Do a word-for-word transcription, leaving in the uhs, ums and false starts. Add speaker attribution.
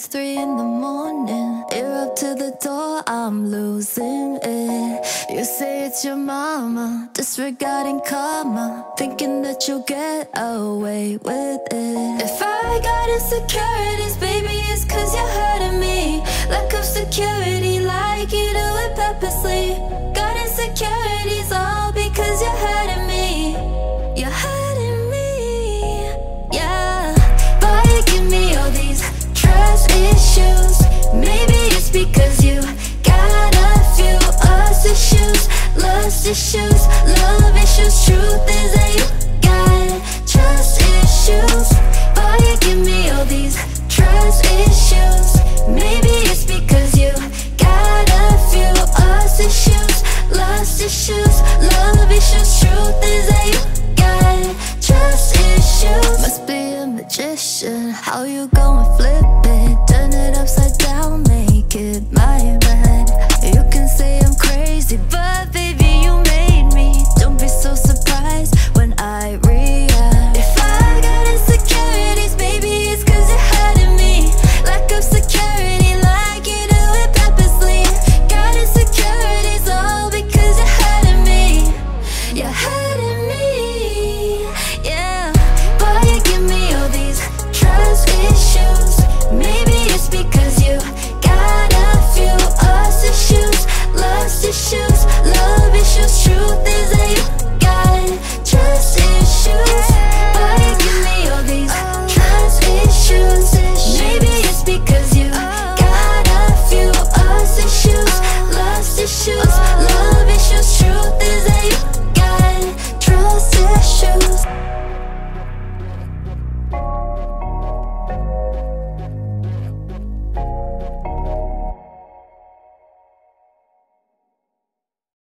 Speaker 1: it's three in the morning. You're up to the door, I'm losing it. You say it's your mama, disregarding karma, thinking that you'll get away with it. If I got insecurities, baby, it's cause you're hurting me. Lack of security, like you do it purposely. Got insecurities, all because you're hurting me. You're hurting me, yeah. Why you give me all these trust issues? Maybe it's because you got a few us issues, lust issues, love issues. Truth is that you got trust issues. Why you give me all these trust issues? Maybe it's because you got a few us issues, lust issues, love issues. Truth is that you got trust issues. Must be a magician. How you gonna flip it? Turn it upside down, make it my bed. You can say I'm crazy, but baby, you made me. Don't be so surprised when I react. If I got insecurities, baby, it's cause you're hurting me. Lack of security, like you do it purposely. Got insecurities, all because you're hurting me. You're hurting me, yeah. Why you give me all these trust issues? Maybe it's because you got a few us issues, lust issues, love issues. Truth is that you got trust issues. Why you give me all these trust issues? Maybe it's because you got a few us issues, lust issues, love issues. Truth is that you got trust issues.